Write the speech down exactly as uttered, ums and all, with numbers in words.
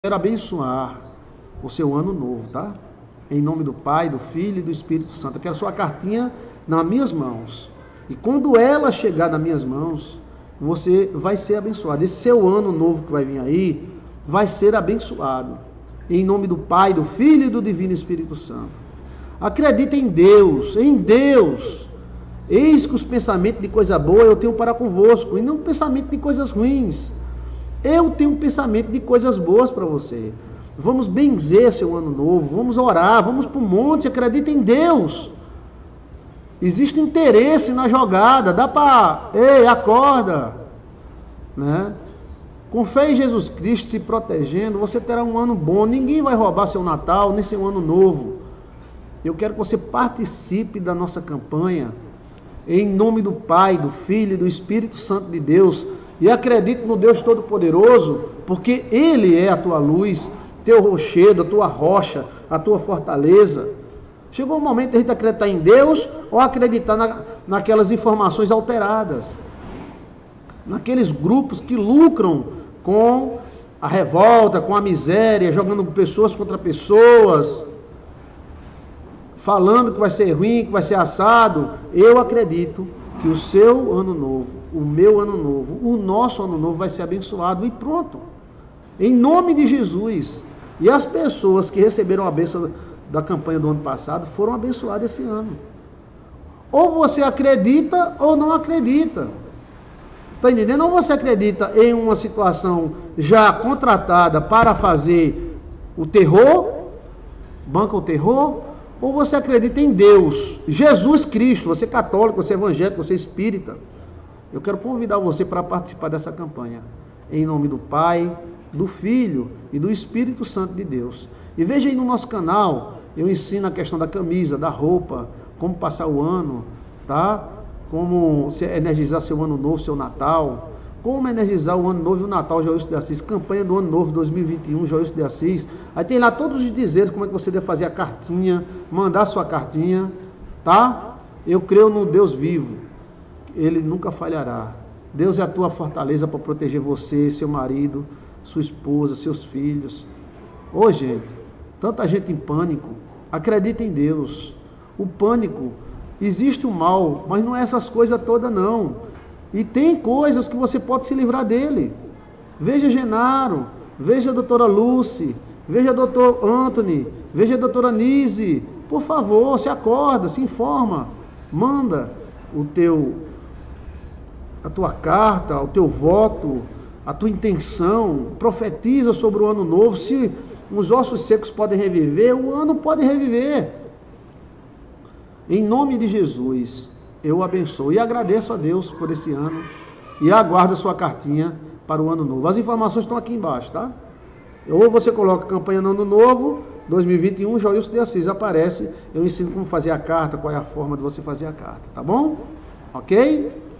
Quero abençoar o seu ano novo, tá? Em nome do Pai, do Filho e do Espírito Santo. Eu quero sua cartinha nas minhas mãos. E quando ela chegar nas minhas mãos, você vai ser abençoado. Esse seu ano novo que vai vir aí, vai ser abençoado. Em nome do Pai, do Filho e do Divino Espírito Santo. Acredita em Deus, em Deus. Eis que os pensamentos de coisa boa eu tenho para convosco, e não pensamento de coisas ruins. Eu tenho um pensamento de coisas boas para você. Vamos benzer seu ano novo, vamos orar, vamos para o monte, acredita em Deus. Existe interesse na jogada, dá para... Ei, acorda. Né? Com fé em Jesus Cristo, se protegendo, você terá um ano bom. Ninguém vai roubar seu Natal, nem seu ano novo. Eu quero que você participe da nossa campanha, em nome do Pai, do Filho e do Espírito Santo de Deus. E acredite no Deus Todo-Poderoso, porque Ele é a tua luz, teu rochedo, a tua rocha, a tua fortaleza. Chegou o momento de a gente acreditar em Deus ou acreditar na, naquelas informações alteradas. Naqueles grupos que lucram com a revolta, com a miséria, jogando pessoas contra pessoas, falando que vai ser ruim, que vai ser assado. Eu acredito que o seu ano novo, o meu ano novo, o nosso ano novo vai ser abençoado e pronto. Em nome de Jesus. E as pessoas que receberam a bênção da campanha do ano passado foram abençoadas esse ano. Ou você acredita ou não acredita. Está entendendo? Ou você acredita em uma situação já contratada para fazer o terror, banca o terror, ou você acredita em Deus, Jesus Cristo, você é católico, você é evangélico, você é espírita. Eu quero convidar você para participar dessa campanha, em nome do Pai, do Filho e do Espírito Santo de Deus. E veja aí no nosso canal, eu ensino a questão da camisa, da roupa, como passar o ano, tá? Como energizar seu ano novo, seu Natal, como energizar o ano novo e o Natal, Joilson de Assis, campanha do ano novo dois mil e vinte e um, Joilson de Assis. Aí tem lá todos os dizeres, como é que você deve fazer a cartinha, mandar sua cartinha, tá? Eu creio no Deus vivo. Ele nunca falhará. Deus é a tua fortaleza para proteger você, seu marido, sua esposa, seus filhos. Ô gente, tanta gente em pânico. Acredita em Deus. O pânico, existe o mal, mas não é essas coisas todas não. E tem coisas que você pode se livrar dele. Veja Genaro, veja a doutora Lucy, veja o doutor Anthony, veja a doutora Nise. Por favor, se acorda, se informa. Manda o teu... a tua carta, o teu voto, a tua intenção, profetiza sobre o ano novo. Se os ossos secos podem reviver, o ano pode reviver. Em nome de Jesus, eu abençoo e agradeço a Deus por esse ano e aguardo a sua cartinha para o ano novo. As informações estão aqui embaixo, tá? Ou você coloca campanha no ano novo, dois mil e vinte e um, Joilson de Assis, aparece, eu ensino como fazer a carta, qual é a forma de você fazer a carta, tá bom? Ok?